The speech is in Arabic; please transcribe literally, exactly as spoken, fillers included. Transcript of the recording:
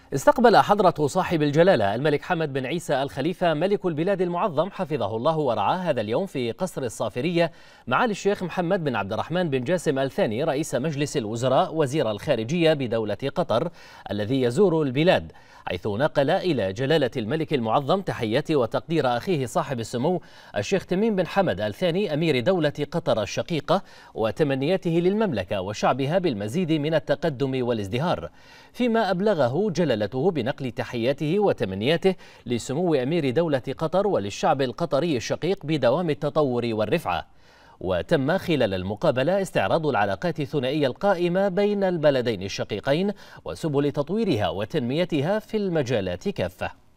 استقبل حضرة صاحب الجلالة الملك حمد بن عيسى الخليفة ملك البلاد المعظم حفظه الله ورعاه هذا اليوم في قصر الصافرية معالي الشيخ محمد بن عبد الرحمن بن جاسم الثاني رئيس مجلس الوزراء وزير الخارجية بدولة قطر الذي يزور البلاد، حيث نقل إلى جلالة الملك المعظم تحيات وتقدير أخيه صاحب السمو الشيخ تميم بن حمد الثاني أمير دولة قطر الشقيقة وتمنياته للمملكة وشعبها بالمزيد من التقدم والازدهار، فيما أبلغه جلالته بنقل تحياته وتمنياته لسمو أمير دولة قطر وللشعب القطري الشقيق بدوام التطور والرفعة. وتم خلال المقابلة استعراض العلاقات الثنائية القائمة بين البلدين الشقيقين وسبل تطويرها وتنميتها في المجالات كافة.